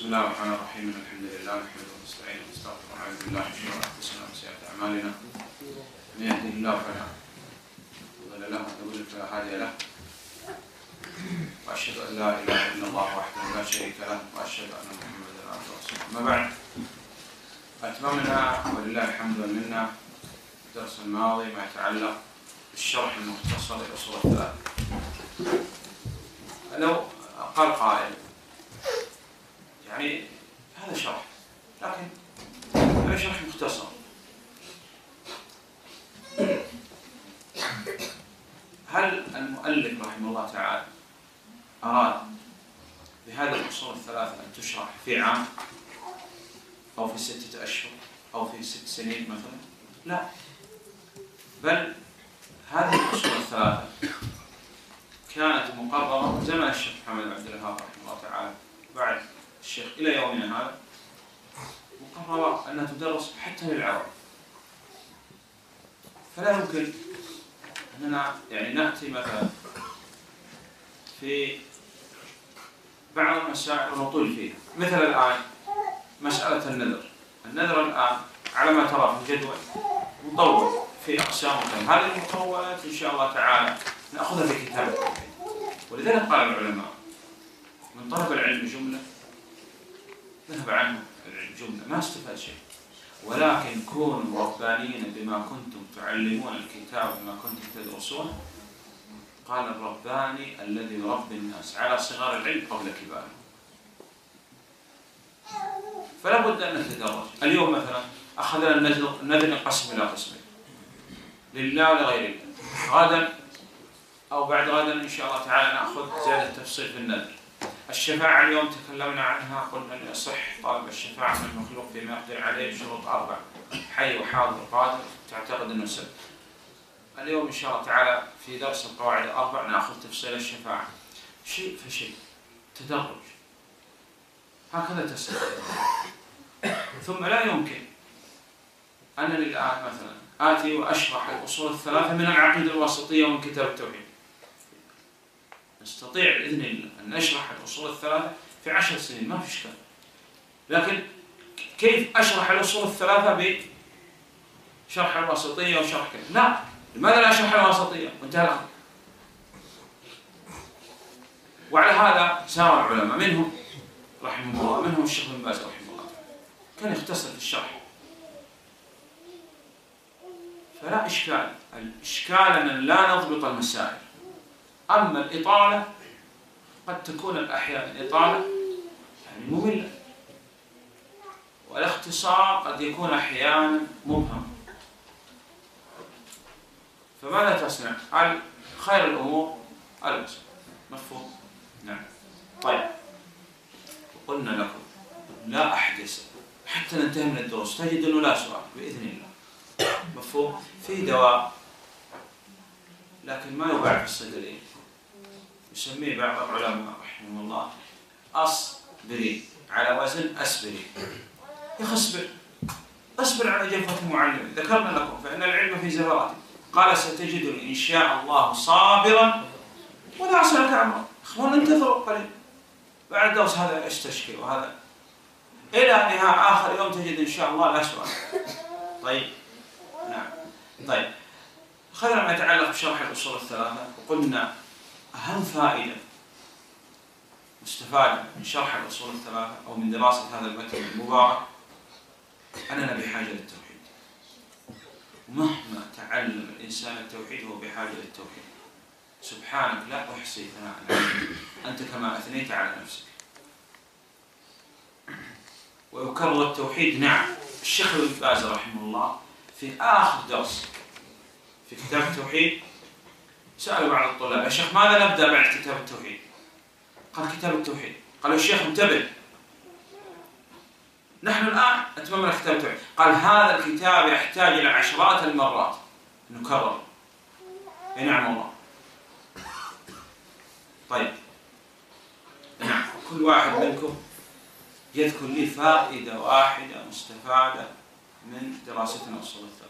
الله الرحمن الرحيم. الحمد لله نحمده ونستعينه ونستغفره ونعوذ بالله من شرور انفسنا وسيئات اعمالنا. من يهده الله فلا مضل له ومن يضلل فلا هادي له. واشهد ان لا اله الا الله وحده لا شريك له واشهد ان محمدا عبده ورسوله. اما بعد، اتممنا ولله الحمد والمنه الدرس الماضي ما يتعلق بالشرح المختصر للاصول الثلاث. لو قال قائل يعني هذا شرح، لكن هذا شرح مختصر، هل المؤلف رحمه الله تعالى أراد بهذه الأصول الثلاثة أن تشرح في عام أو في 6 أشهر أو في 6 سنين مثلا؟ لا، بل هذه الأصول الثلاثة كانت مقررة زمن الشيخ محمد عبد الوهاب رحمه الله تعالى بعد الشيخ إلى يومنا هذا، مقررة أنها تدرس حتى للعوام. فلا يمكن أننا يعني نأتي مثلا في بعض المسائل ونطول فيها، مثل الآن مسألة النذر الآن على ما ترى في الجدول مطول في أقسام مختلفة. هذه المطولات إن شاء الله تعالى نأخذها في كتاب التوحيد. ولذلك قال العلماء من طلب العلم جملة ذهب عنه العلم جملة، ما استفاد شيء. ولكن كونوا ربانيين بما كنتم تعلمون الكتاب وبما كنتم تدرسون. قال الرباني الذي يربي الناس على صغار العلم قبل كبارهم. فلا بد أن نتدرج. اليوم مثلا أخذنا النذر ينقسم إلى قسمين، لله ولغير الله. غدا أو بعد غدا إن شاء الله تعالى نأخذ زيادة تفصيل في النذر. الشفاعة اليوم تكلمنا عنها، قلنا أن يصح طالب الشفاعة من المخلوق فيما يقدر عليه بشروط 4: حي وحاضر قادر تعتقد أنه سبب. اليوم إن شاء الله تعالى في درس القواعد 4 نأخذ تفصيل الشفاعة شيء فشيء، تدرج، هكذا تسلك. ثم لا يمكن أنني الآن مثلا آتي وأشرح الأصول الثلاثة من العقيدة الواسطية ومن كتاب التوحيد. نستطيع بإذن الله أن نشرح الأصول الثلاثة في 10 سنين، ما في إشكال. لكن كيف أشرح الأصول الثلاثة بشرح الواسطية وشرح كذا؟ لا، لماذا لا أشرح الواسطية وانتهى الأمر؟ وعلى هذا سار العلماء، منهم رحمه الله، منهم الشيخ بن باز رحمه الله، كان يختصر في الشرح. فلا إشكال، الإشكال أن لا نضبط المسائل. أما الإطالة قد تكون الأحيان إطالة يعني مملة، والاختصار قد يكون أحيانا مبهم. فماذا تصنع؟ خير الأمور الوسط. مفهوم؟ نعم. طيب، قلنا لكم لا أحدث حتى ننتهي من الدروس تجد أنه لا سؤال بإذن الله. مفهوم؟ في دواء لكن ما يباع في الصيدلية، يسميه بعض العلماء رحمه الله أصبرين، على وزن أسبرين. يا أخي اصبر على جفة المعلم. ذكرنا لكم فإن العلم في زبرات. قال ستجدني إن شاء الله صابرا ولا أعصي لك أمرا. أخوان انتظروا قليل، بعد الدرس هذا استشكل وهذا إلى نهاية آخر يوم تجد إن شاء الله لا سؤال. طيب، نعم. طيب، خلينا ما يتعلق بشرح الأصول الثلاثة. وقلنا أهم فائدة مستفادة من شرح الأصول الثلاثة أو من دراسة هذا المتن المبارك أننا بحاجة للتوحيد. مهما تعلم الإنسان التوحيد هو بحاجة للتوحيد. سبحانك لا أحصي ثناء عليك أنت كما أثنيت على نفسك. ويكرر التوحيد. نعم، الشيخ ابن باز رحمه الله في آخر درس في كتاب التوحيد سأل بعض الطلاب: يا شيخ ماذا نبدأ بعد كتاب التوحيد؟ قال: كتاب التوحيد. قالوا: الشيخ انتبه، نحن الآن أتممنا كتاب التوحيد. قال: هذا الكتاب يحتاج إلى عشرات المرات نكرر. نعم والله. طيب، نعم، كل واحد منكم يذكر لي فائدة واحدة مستفادة من دراستنا أصول الثلاثة.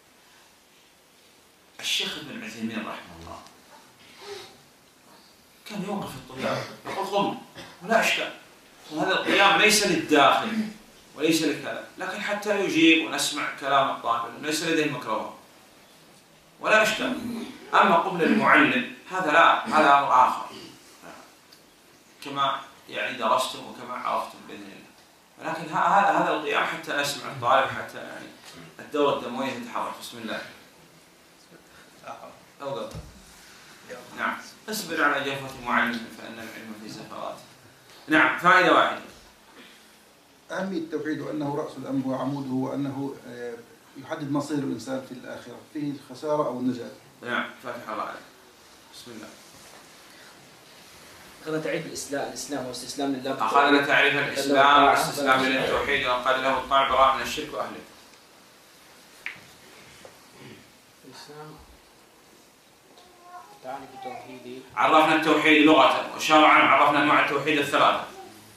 الشيخ ابن عثيمين رحمه الله كان يوقف الطلاب يقول: قم، ولا إشكال، وهذا القيام ليس للداخل وليس لكذا، لكن حتى يجيب ونسمع كلام الطالب، ليس لديه ميكروفون ولا إشكال. أما قبل المعلم هذا لا، هذا أمر آخر، كما يعني درستم وكما عرفتم بإذن الله. ولكن هذا القيام حتى نسمع الطالب، حتى يعني الدورة الدموية تتحرك. بسم الله. أوقف. نعم. اصبر على جفوة المعلم فإن العلم في زفرات. نعم. فائدة واحدة. أهمية التوحيد وأنه رأس الأمر وعموده، وأنه يحدد مصير الإنسان في الآخرة، فيه الخسارة أو النجاة. نعم. فاتح الله عليك. بسم الله. أخذنا تعريف الإسلام واستسلام لله. أخذنا تعريف الإسلام واستسلام للتوحيد وقال له الطاعة براءة من الشرك وأهله. الإسلام تعريف التوحيد. عرفنا التوحيد لغة، وشرعا عرفنا أنواع التوحيد الثلاثة.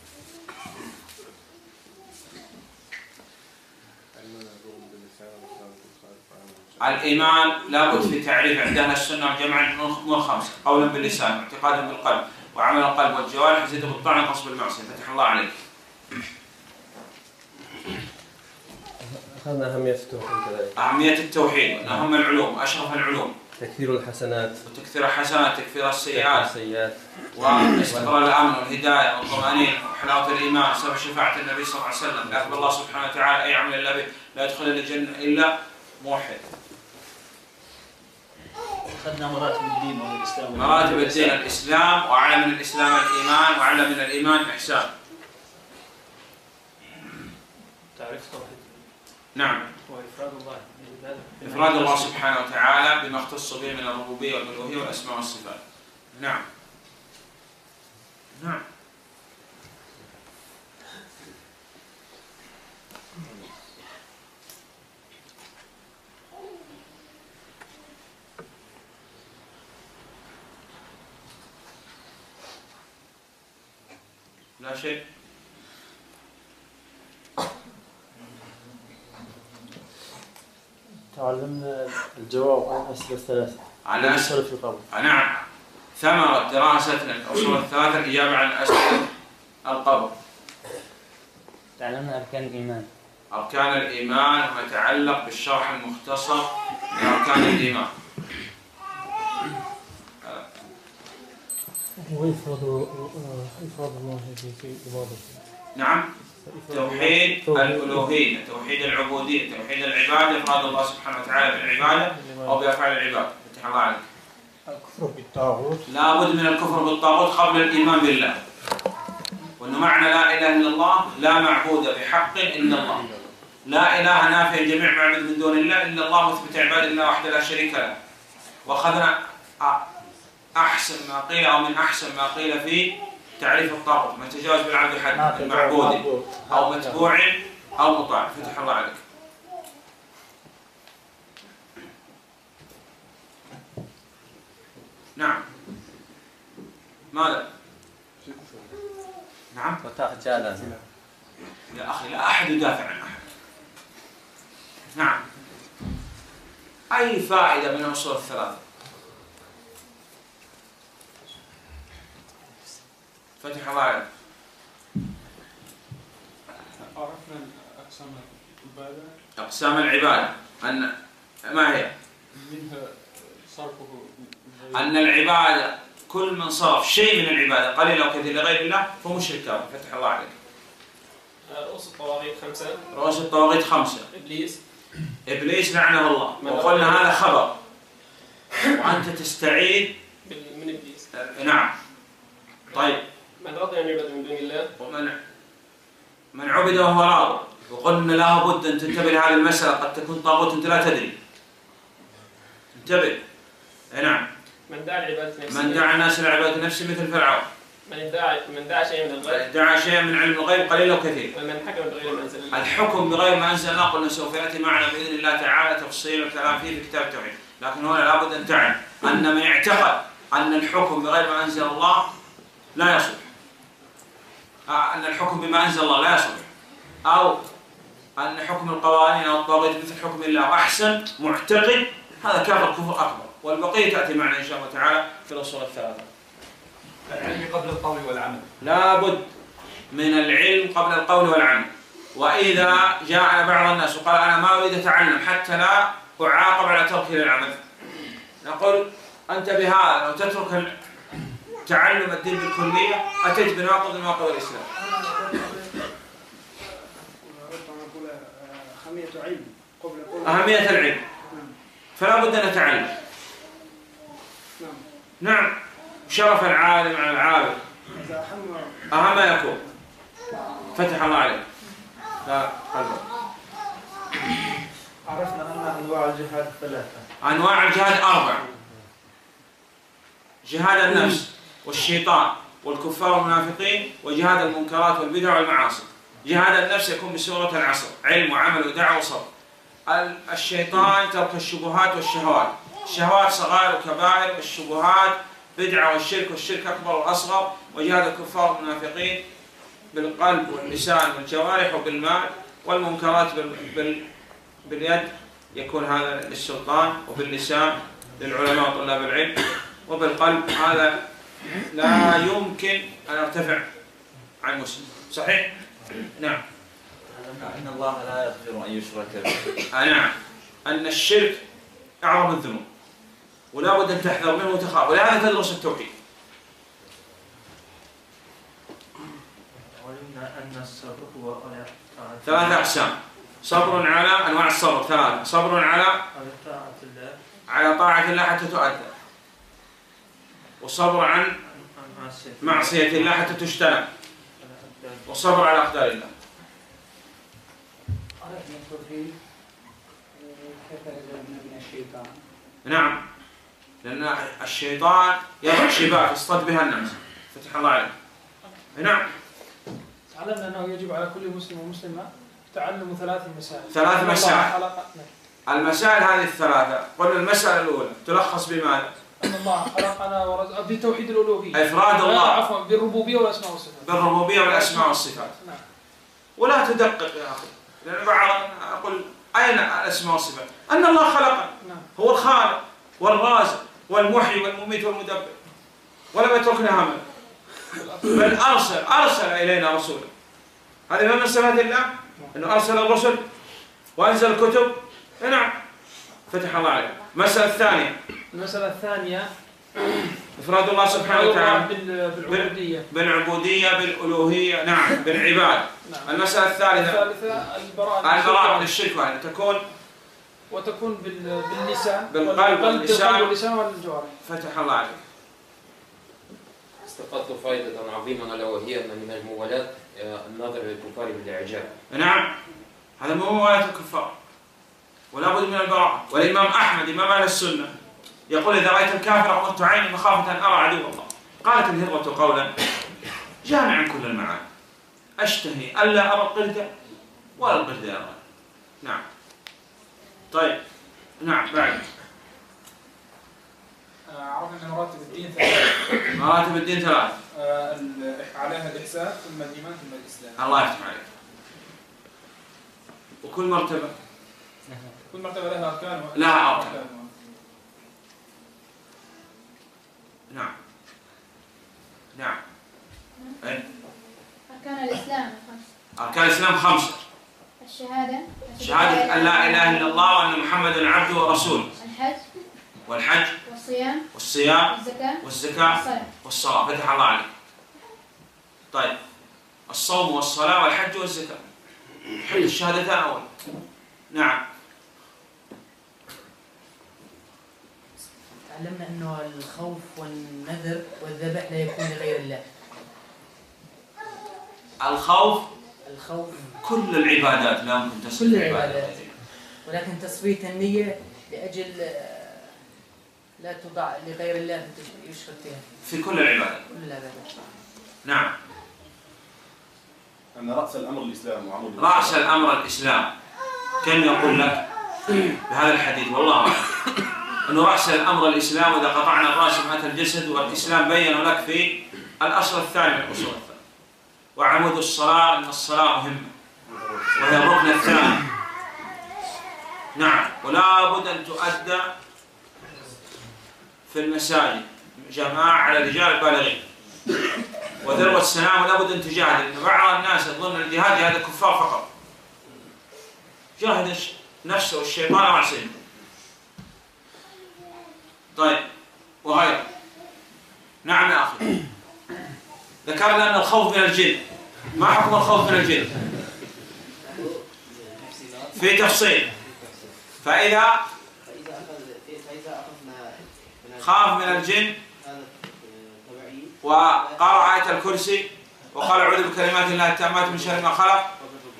الإيمان لابد في تعريف عندنا السنة والجماعة من خمسة: قولا باللسان، واعتقادا بالقلب، وعمل القلب والجوارح، يزيد بالطاعة ينقص بالمعصية. فتح الله عليك. أخذنا أهمية التوحيد كذلك. أهمية التوحيد وأن أهم العلوم وأشرف العلوم. تكثير الحسنات. وتكثير الحسنات، تكثير السيئات. واستقرار الأمن والهداية والطمأنينة وحلاوة الإيمان، سبب شفاعة النبي صلى الله عليه وسلم. يقبل الله سبحانه وتعالى أي عمل إلا به، لا يدخل الجنة إلا موحد. أخذنا مراتب الدين والإسلام. مراتب الدين الإسلام، وأعلى من الإسلام الإيمان، وأعلى من الإيمان الإحسان. تعريف التوحيد. نعم. وإفراد الله. إفراد الله سبحانه وتعالى بما اختص به من الربوبية والألوهية والأسماء والصفات. نعم. نعم. لا شيء. تعلمنا الجواب عن الأسئلة الثلاثة. على أسئلة في القبر. نعم. ثمرة دراستنا الأصول الثلاثة الإجابة عن أسئلة القبر. تعلمنا أركان الإيمان. أركان الإيمان وما يتعلق بالشرح المختصر لأركان الإيمان. وإفراد الله في عبادته. نعم. توحيد الألوهية، توحيد العبودية، توحيد العبادة، إفراد الله سبحانه وتعالى بالعبادة أو بأفعال العباد. فتح الله عليك. الكفر بالطاغوت. لابد من الكفر بالطاغوت قبل الإيمان بالله، وأنه معنى لا إله إلا الله لا معبود بحق إلا الله. لا إله نافع جميع معبود من دون الله إلا الله، مثبت عباد الله وحده لا شريك له. وأخذنا أحسن ما قيل أو من أحسن ما قيل في تعريف الطاغوت: ما تجاوز بالعبد حد معبود أو متبوع أو مطاع. فتح الله عليك. نعم. ماذا؟ نعم. وتخجل. يا أخي لا أحد يدافع عن أحد. نعم. أي فائدة من الأصول الثلاثة؟ فتح الله عليك. عرفنا أقسام العبادة. أقسام العبادة أن ما هي؟ منها صرفه. أن العبادة كل من صرف شيء من العبادة قليل أو كثير لغير الله فهو مشرك كافر. فتح الله عليك. رؤوس الطواغيت 5. رؤوس الطواغيت 5. إبليس لعنه الله، وقلنا هذا خبر وأنت تستعيد من إبليس. نعم. طيب. من رضي عن عبادة من دون الله. من عبد وهو راض، وقلنا لا بد أن تنتبه لهذه المسألة، قد تكون طاغوت أنت لا تدري. انتبه. نعم. من دعا لعبادة نفسه. من دعا الناس لعبادة نفسه مثل فرعون. من دعا شيئا من الغيب. ادعى شيئا من علم الغيب قليل او كثير. ومن حكم بغير ما انزل الله. الحكم بغير ما انزل الله قلنا سوف ياتي معنا باذن الله تعالى تفصيل الكلام فيه في كتاب التوحيد، لكن هنا لابد ان تعلم ان من اعتقد ان الحكم بغير ما انزل الله لا يصلح، ان الحكم بما انزل الله لا يصلح، او ان حكم القوانين او الطواغيت مثل حكم الله احسن، معتقد هذا كافر كفر اكبر، والبقيه تاتي معنا ان شاء الله تعالى في الاصول الثلاثه. العلم قبل القول والعمل. لابد من العلم قبل القول والعمل. وإذا جاء بعض الناس وقال أنا ما أريد أتعلم حتى لا أعاقب على تركه للعمل، نقول أنت بهذا لو تترك تعلم الدين بالكلية أتيت بناقض من نواقض الإسلام. أهمية العلم، فلا بد أن نتعلم. نعم، شرف العالم على العابد أهم ما يكون. فتح الله عليك. لا قلبك. عرفنا أن أنواع الجهاد ثلاثة. أنواع الجهاد 4: جهاد النفس والشيطان والكفار والمنافقين، وجهاد المنكرات والبدع والمعاصي. جهاد النفس يكون بسورة العصر: علم وعمل ودعوة وصبر. الشيطان ترك الشبهات والشهوات، الشهوات صغائر وكبائر، والشبهات بدعة والشرك، والشرك أكبر وأصغر. وجهاد الكفار والمنافقين بالقلب واللسان والجوارح وبالمال، والمنكرات باليد يكون هذا للسلطان، وباللسان للعلماء وطلاب العلم، وبالقلب هذا لا يمكن أن يرتفع عن مسلم. صحيح؟ نعم. أن الله لا يغفر أن يشرك به. نعم، أن الشرك أعظم الذنوب ولا بد أن تحذر منه وتخاف، ولهذا تدرس التوحيد. وقلنا أن الصبر هو 3 أقسام: صبر على أنواع الصبر 3، صبر على طاعة الله حتى تؤدى، وصبر عن معصية الله حتى تجتنب، وصبر على أقدار الله. نعم، لأن الشيطان يضع شباك يصطاد بها الناس. فتح الله عليه. نعم. تعلمنا أنه يجب على كل مسلم ومسلمة تعلم 3 مسائل. 3 مسائل. المسائل هذه ال3، قلنا المسألة الأولى تلخص بماذا؟ أن الله خلقنا ورزقنا بتوحيد الألوهية. إفراد الله. عفوا، بالربوبية والأسماء والصفات. بالربوبية والأسماء والصفات. نعم. ولا تدقق يا أخي، لأن بعض أقول أين الأسماء والصفات؟ أن الله خلقنا. نعم. هو الخالق والرازق والمحيي والمميت والمدبر، ولم يتركنا هملا، بل أرسل إلينا رسولا. هذه من صفات الله، أنه أرسل الرسل وأنزل الكتب. نعم. فتح الله عليك. المسألة الثانية إفراد الله سبحانه وتعالى بالعبودية بالألوهية. نعم، بالعبادة. نعم. المسألة الثالثة البراءة من الشرك، وأن وتكون باللسان، بالقلب واللسان والجوارح. فتح الله عليك. استفدت فائدة عظيمة ألا وهي أن من الموالاة النظر للكفار بالإعجاب. نعم، هذا مو موالاة الكفار، ولا بد من البراءة. والإمام أحمد إمام أهل السنة يقول: إذا رأيت الكافر غمضت عيني مخافة أن أرى عدو الله. قالت الهرة قولا جامعا كل المعاني: أشتهي ألا أرى القردة ولا القردة يرى. نعم. طيب. نعم. بعد عرفنا أن مراتب الدين 3. مراتب الدين 3. عليها الإحسان، ثم الإيمان، ثم الإسلام. الله يفتح عليك. وكل مرتبة لها أركان. لها أركان. نعم. نعم. أركان الإسلام 5. أركان الإسلام 5: شهادة أن لا إله إلا الله وأن محمدا عبده ورسوله، والحج والصيام والزكاة والصلاة. فتح الله عليك. طيب، الصوم والصلاة والحج والزكاة، حل الشهادتان أول. نعم. تعلمنا أنه الخوف والنذر والذبح لا يكون لغير الله. الخوف كل العبادات لا يمكن تصفية. كل العبادات، ولكن تصفية النية لأجل لا توضع لغير الله يشرك فيها. في كل العبادات. نعم. أن رأس الأمر الإسلام وعمود رأس الأمر الإسلام. كان يقول لك بهذا الحديث والله أعلم أنه رأس الأمر الإسلام، وإذا قطعنا الرأس مات الجسد. والإسلام بين لك في الأصل الثاني من الأصول الثانية: وعمود الصلاة، أن الصلاة مهمة وهي الركن الثاني. نعم. ولا بد أن تؤدى في المساجد جماعة على الرجال البالغين، وذروة السلام، ولابد أن تجاهد، لأن بعض الناس يظن الجهاد جهاد الكفار فقط. جاهد نفسه والشيطان وعصيه. طيب وغيره. نعم يا أخي. ذكرنا أن الخوف من الجن. ما حكم الخوف من الجن؟ في تفصيل. فإذا خاف من الجن وقرأ آية الكرسي وقال أعوذ بكلمات الله التامات من شر ما خلق،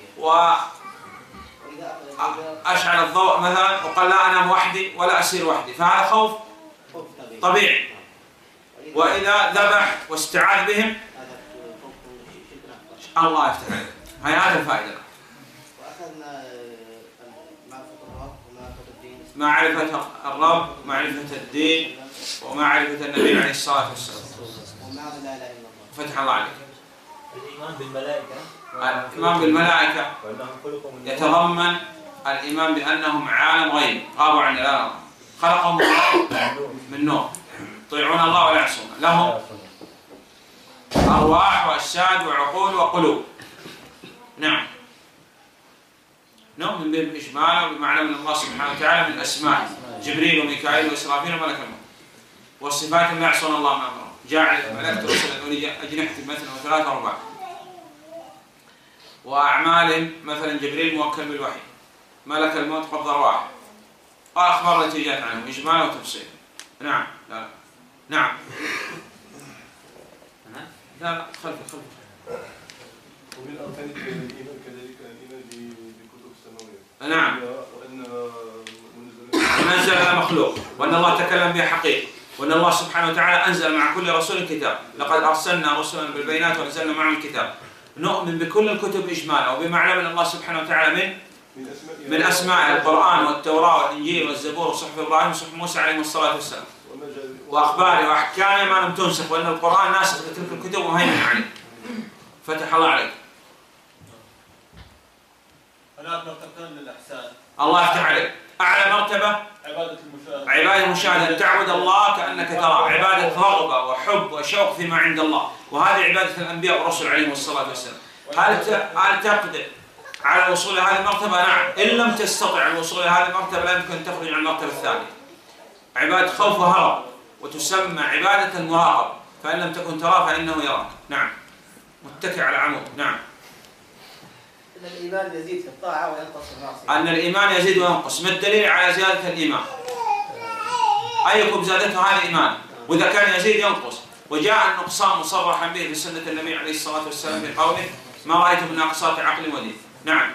وأشعل الضوء مثلا وقال لا أنام وحدي ولا أسير وحدي، فهذا خوف طبيعي. وإذا ذبح واستعاذ بهم الله يفتح عليه. هي هذه الفائدة. معرفة الرب، معرفة الدين، ومعرفة النبي عليه الصلاة والسلام. فتح الله عليك. الإيمان بالملائكة. الإيمان بالملائكة يتضمن الإيمان بأنهم عالم غيب غابوا عن الله، خلقهم الله من نور، يطيعون الله ولا يعصون، لهم أرواح وأجساد وعقول وقلوب. نعم. نؤمن بهم إجمالا وبمعنى من الله سبحانه وتعالى من أسمائه، جبريل وميكائيل وإسرافيل وملك الموت. والصفات لا يعصون الله ما أمرهم، جاعل الملائكة رسلا أولي أجنحة مثنى وثلاثة ورباع. وأعمالهم مثلا جبريل موكل بالوحي، ملك الموت قبض أرواح، وأخبار التي جاءت عنهم إجمالا وتفصيل. نعم. لا. نعم. لا خلف. ومن أركان الإيمان كذلك الإيمان بالكتب السماوية. نعم. ونزل على مخلوق، وأن الله تكلم بها حقيقة، وأن الله سبحانه وتعالى أنزل مع كل رسول كتاب، لقد أرسلنا رسلا بالبينات وأنزلنا معهم الكتاب. نؤمن بكل الكتب إجمالا وبمعلم الله سبحانه وتعالى من أسماء القرآن والتوراة والإنجيل والزبور وصحف إبراهيم وصحف موسى عليهم الصلاة والسلام، وأخباره وأحكامه ما لم تنسخ، وأن القرآن ناسخ لتلك الكتب ومهيمن عليه. فتح الله عليك. هناك مرتبتان للإحسان. الله يفتح عليك. أعلى مرتبة عبادة المشاهدة، أن تعبد الله كأنك تراه، عبادة رغبة وحب وشوق فيما عند الله، وهذه عبادة الأنبياء والرسل عليهم الصلاة والسلام. هل تقدر على الوصول إلى هذه المرتبة؟ نعم. إن لم تستطع الوصول إلى هذه المرتبة لا يمكن أن تخرج عن المرتبة الثانية. عبادة خوف وهرب، وتسمى عبادة المراقب، فإن لم تكن تراه فإنه يراك. نعم. متكئ على عمود. نعم. أن الإيمان يزيد في الطاعة وينقص في المعصية. أن الإيمان يزيد وينقص. ما الدليل على زيادة الإيمان؟ أيكم زادته هذا الإيمان؟ وإذا كان يزيد ينقص. وجاء النقصان مصرحا به في سنة النبي عليه الصلاة والسلام في قوله ما رأيت من ناقصات عقل ودين. نعم.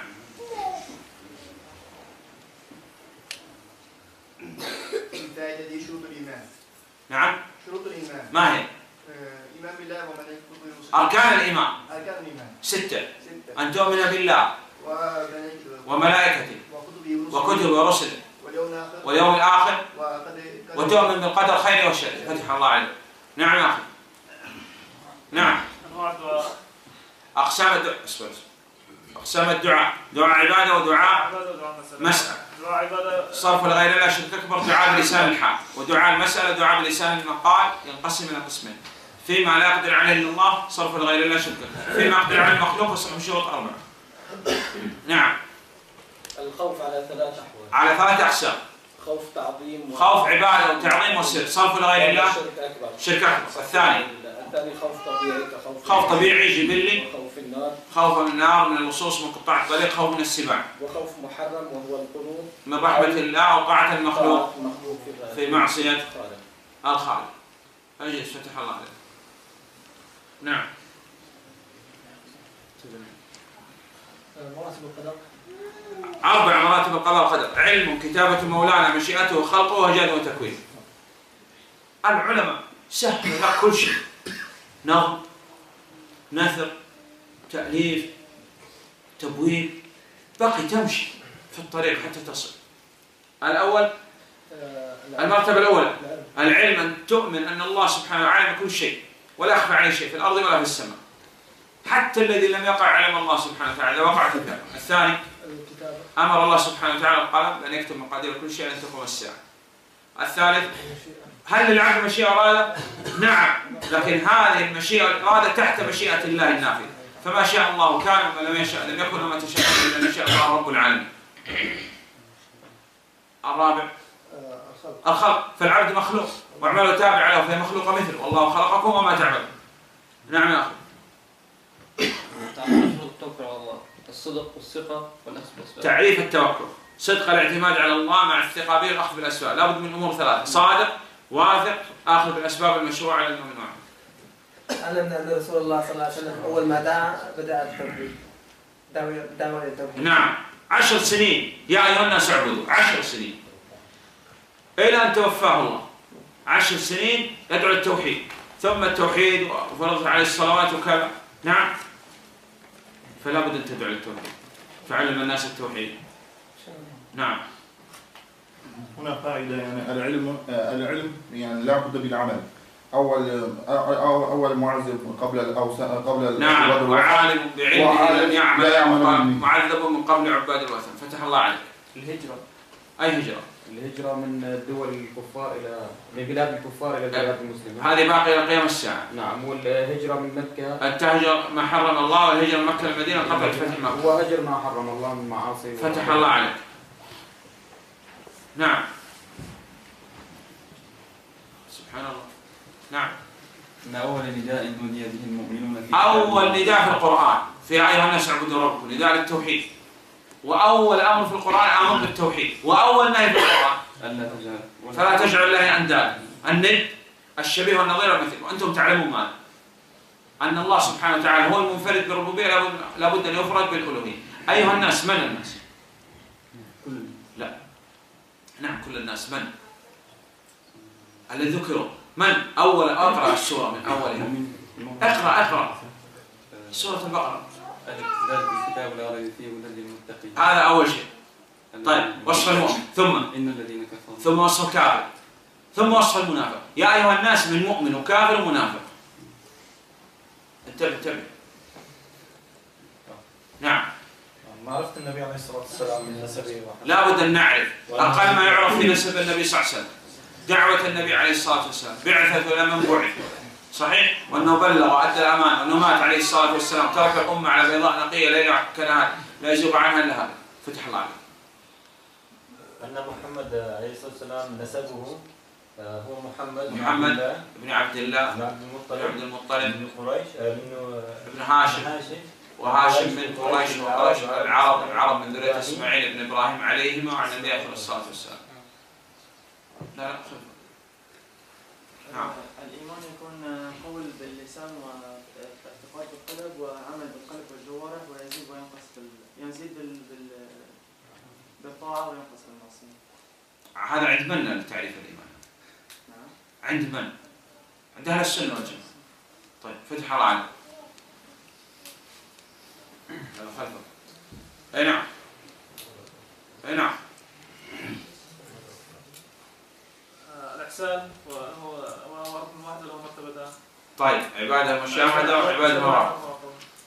هذه شروط الإيمان. نعم. شروط الإيمان. ما هي؟ إيمان بالله وملائكته ورسله. أركان الإيمان. أركان الإيمان. 6. أن تؤمن بالله وملائكته وكتبه ورسله واليوم الآخر وتؤمن بالقدر خيره وشره. فتح الله عليك. نعم يا أخي. نعم. أقسام الدعاء. أقسام الدعاء، دعاء عبادة ودعاء مسألة. صرف لغير الله شرك أكبر، دعاء بلسان الحال، ودعاء المسألة دعاء بلسان المقال، ينقسم إلى قسمين: فيما لا يقدر عليه إلا الله صرف لغير الله شرك، فيما يقدر عليه المخلوق وصرف شروط 4. نعم. الخوف على 3 أحوال. على 3 أقسام: خوف تعظيم، خوف عبادة وتعظيم وسر، صرف لغير الله شرك أكبر. الثاني خوف طبيعي، خوف طبيعي جبلي، خوف النار، خوف من النار، من اللصوص، من قطاع الطريق، خوف من السباع. وخوف محرم وهو القنوط من رحمة الله وطاعة المخلوق في معصية الخالق. أجلس. فتح الله عليك. نعم. مراتب القدر. 4 مراتب القضاء والقدر: علم، كتابة مولانا، مشيئته، خلقه، وهجاته وتكوينه. العلماء سهل لك كل شيء: نظم، نثر، تأليف، تبويب، بقي تمشي في الطريق حتى تصل. الأول، المرتبة الأولى العلم، أن تؤمن أن الله سبحانه عالم كل شيء ولا يخفى عليه شيء في الأرض ولا في السماء، حتى الذي لم يقع علم الله سبحانه وتعالى وقع كتابه. الثاني، أمر الله سبحانه وتعالى القلم بأن يكتب مقادير كل شيء لن تقوم الساعة. الثالث، هل للعبد مشيئة وإرادة؟ نعم، لكن هذه المشيئة والإرادة تحت مشيئة الله النافذة، فما شاء الله كان وما لم يشاء لم يكن وما تشاءون إلا أن يشاء الله رب العالمين. الرابع الخلق، فالعبد مخلوق واعمله تابع له فهي مخلوق مثله، والله خلقكم وما تعملون. نعم يا أخي. الصدق والثقة والأخذ بالأسباب. تعريف التوكل: صدق الاعتماد على الله مع الثقة به والأخذ بالأسباب، لابد من أمور ثلاثة: صادق، واثق، آخذ بالأسباب المشروعة على الممنوع. علمنا أن رسول الله صلى الله عليه وسلم أول ما دعا بدأ التوحيد، دعوة التوحيد. نعم، 10 سنين يا أيها الناس اعبدوا، 10 سنين إلى أن توفاه الله. 10 سنين يدعو التوحيد، ثم التوحيد وفرض عليه الصلوات وكذا. نعم، فلا بد أن تدعو التوحيد، فعلم الناس التوحيد. نعم. هنا قاعدة يعني العلم يعني لا بد بالعمل. أول معذب قبل نعم، وعالم بعلمه لم يعمل، معذب من قبل عباد الوثن. فتح الله عليك. الهجرة. أي هجرة؟ الهجرة من دول الكفار من بلاد الكفار إلى بلاد المسلمين. هذه باقية إلى قيام الساعة. نعم، والهجرة من مكة. التهجر ما حرم الله، والهجرة من مكة للمدينة قبل فتح مكة. هو هجر ما حرم الله من معاصي. فتح الله عليك. نعم. سبحان الله. نعم. إن أول نداء نودي به المؤمنون في أول نداء في القرآن في أيها الناس اعبدوا ربكم، نداء للتوحيد. وأول أمر في القرآن أمر بالتوحيد، وأول نهي في القرآن فلا تجعل الله أندادا، الند الشبيه والنظير والمثل. وأنتم تعلمون ماذا؟ أن الله سبحانه وتعالى هو المنفرد بالربوبية، لابد أن يفرد بالألوهية. أيها الناس، من الناس؟ لا، نعم كل الناس. من الذي ذكروا؟ من أول؟ أقرأ السورة من أولها. أقرأ سورة البقرة. ذلك الكتاب لا ريب فيه هدى للمتقين. هذا أول شيء. طيب، وصف المؤمن، ثم إن الذين كفروا، ثم وصف الكافر، ثم وصف المنافق. يا أيها الناس من مؤمن وكافر ومنافق. انتبه. نعم. ما عرفت النبي عليه الصلاة والسلام من نسبه. لا بد أن نعرف أقل ما يعرف في نسب النبي صلى الله عليه وسلم: دعوة النبي عليه الصلاة والسلام، بعثة لمن بعث، صحيح؟ وأنه بلغ وأدى الأمانة، وأنه مات عليه الصلاة والسلام، ترك الأمة على بيضاء نقية لا يزيغ عنها إلا هذا. فتح الله عليك. أن محمد عليه الصلاة والسلام نسبه هو محمد بن عبد الله بن عبد المطلب بن قريش بن هاشم، وهاشم من قريش، وقريش العرب من ذرية إسماعيل بن إبراهيم عليهما وعلى النبي عليه الصلاة والسلام. لا خذ. نعم. الإيمان يكون قول باللسان واعتقاد بالقلب وعمل بالقلب والجوارح، ويزيد وينقص يزيد بالطاعة وينقص بالمعصية. هذا عند من لتعريف الإيمان؟ نعم. عند من؟ عند أهل السنة والجماعة. طيب، فتح الله عليك. هذا خلفه. أي نعم. أي نعم. الإحسان وهو رقم واحد له مرتبتان. طيب، عبادة مشاهدة وعبادة مراقبة.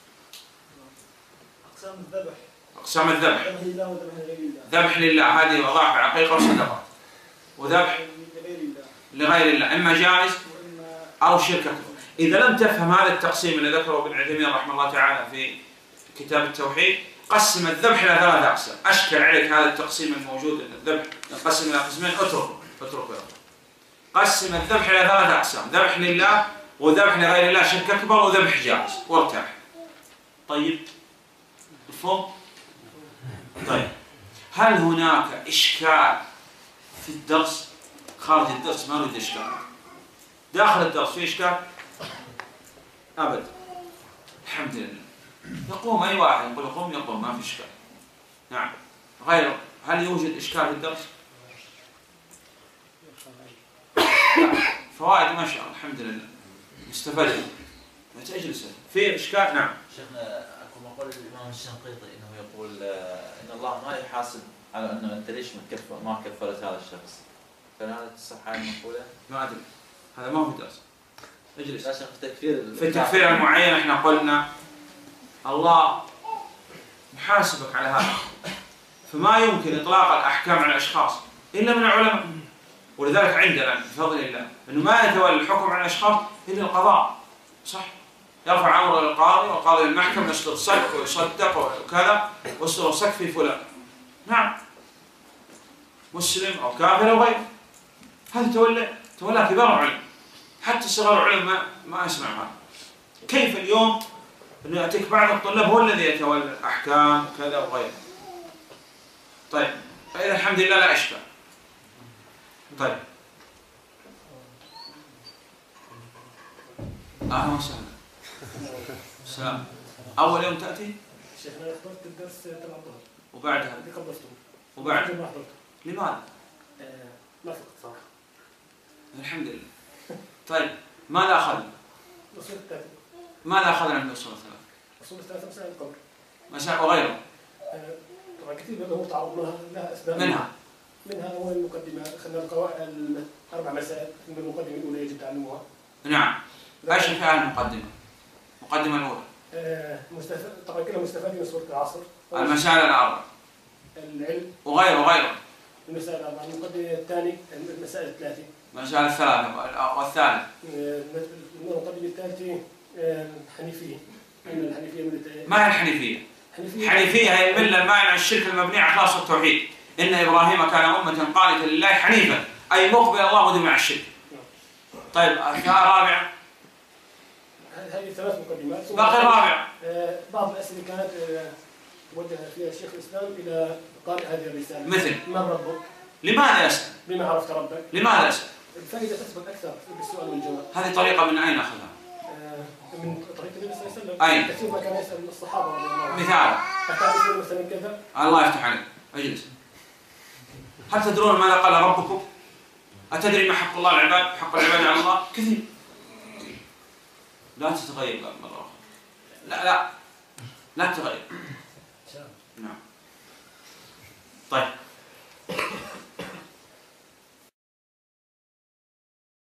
أقسام الذبح. ذبح لله، هذه وضعها عقيقة وصدقة، وذبح لغير الله، إما جائز أو شرك أكبر. إذا لم تفهم هذا التقسيم اللي ذكره ابن عثيمين رحمه الله تعالى في كتاب التوحيد، قسم الذبح إلى 3 أقسام. أشكل عليك هذا التقسيم الموجود أن الذبح ينقسم إلى قسمين، اتركه. قسم الذبح إلى 3 أقسام: ذبح لله، وذبح لغير الله شرك أكبر، وذبح جائز، وارتاح. طيب، مفهوم؟ طيب، هل هناك إشكال في الدرس؟ خارج الدرس ما نريد إشكال. داخل الدرس في إشكال؟ أبدا، الحمد لله. يقوم أي واحد يقول يقوم ما في إشكال. نعم. غير، هل يوجد إشكال في الدرس؟ فوائد ما شاء الله، الحمد لله مستفاد. تجلس في إشكال. نعم. شيخنا، أكو مقولة الإمام الشنقيطي إنه يقول إن الله ما يحاسب على إنه أنت ليش ما كفرت هذا الشخص. فهل تصح هذه المقولة؟ ما أدري، هذا ما هو في درس. اجلس. في التكفير المعين احنا قلنا الله محاسبك على هذا، فما يمكن إطلاق الأحكام على الأشخاص إلا من العلماء. ولذلك عندنا بفضل الله أنه ما يتولى الحكم على الأشخاص إلا القضاء، صح؟ يرفع أمره للقاضي والقاضي للمحكمة يصدر صك ويصدق وكذا ويصدر صك في فلان. نعم، مسلم أو كافر أو غيره، هذا تولى كبار العلم، حتى صغار العلم ما يسمع هذا. كيف اليوم أنه يأتيك بعض الطلاب هو الذي يتولى الأحكام كذا وغيره؟ طيب، فإذا الحمد لله لا إشكال. طيب، أهلا وسهلا. السلام. أول يوم تأتي؟ شيخنا حضرت الدرس تبع الظهر. وبعدها؟ اللي خلصته. وبعد؟ ما حضرته. لماذا؟ ما فقت صراحة. الحمد لله. طيب، ماذا أخذنا؟ أصول الثلاثة. ماذا أخذنا من أصول الثلاثة؟ أصول الثلاثة مسائل القبر. مسائل وغيره. طبعا كثير من الأمور تعرضنا لها أسباب. منها أول المقدمة، أخذنا القواعد 4 مسائل من المقدمة الأولى يجب تعلمها. نعم. ايش فيها المقدمة؟ المقدمة الأولى. طبعا كلها مستفادين من سورة العصر. المسائل الأربع. العلم. وغيره. المسائل الأربعة. المقدمة الثانية المسائل الثلاثة. المسائل الثلاثة والثالث. المقدمة الثالثة الحنيفية. ما هي الحنيفية؟ الحنيفية هي الملة المائعة عن الشرك المبني على إخلاص التوحيد. إن إبراهيم كان أمة قانتا لله حنيفا، أي مقبل الله مدمع الشرك. طيب، رابعة. هذه 3 مقدمات. باقي الرابعة. بعض الأسئلة كانت وجه فيها الشيخ الإسلام إلى قارئ هذه الرسالة. مثل؟ من ربك؟ لماذا يسأل؟ بما عرفت ربك. لماذا يسأل؟ الفائدة تثبت أكثر بالسؤال والجواب. هذه طريقة من أين أخذها؟ من طريقة النبي صلى الله عليه وسلم. أين؟ كثير ما كان يسأل الصحابة رضي الله عنهم. مثال. أتعرفون مثلا كذا؟ الله يفتح عليك. أجلس. هل تدرون ماذا قال ربكم؟ أتدري ما حق الله على العباد؟ حق العباد على الله كثير. لا تتغير مرة أخرى. لا تتغير. نعم. طيب.